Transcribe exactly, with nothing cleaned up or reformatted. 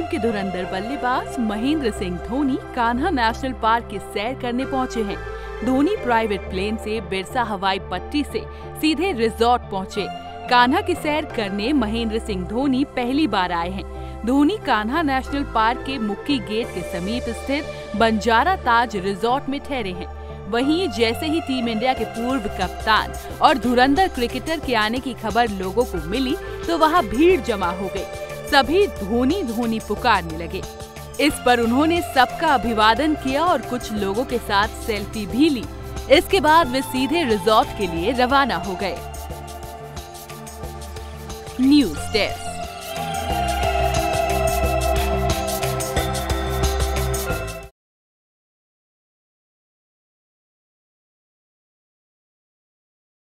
के धुरंधर बल्लेबाज महेंद्र सिंह धोनी कान्हा नेशनल पार्क की सैर करने पहुंचे हैं। धोनी प्राइवेट प्लेन से बिरसा हवाई पट्टी से सीधे रिजॉर्ट पहुंचे। कान्हा की सैर करने महेंद्र सिंह धोनी पहली बार आए हैं। धोनी कान्हा नेशनल पार्क के मुक्की गेट के समीप स्थित बंजारा ताज रिजॉर्ट में ठहरे हैं। वहीं जैसे ही टीम इंडिया के पूर्व कप्तान और धुरंधर क्रिकेटर के आने की खबर लोगों को मिली तो वहां भीड़ जमा हो गई। सभी धोनी धोनी पुकारने लगे। इस पर उन्होंने सबका अभिवादन किया और कुछ लोगों के साथ सेल्फी भी ली। इसके बाद वे सीधे रिजॉर्ट के लिए रवाना हो गए। News desk.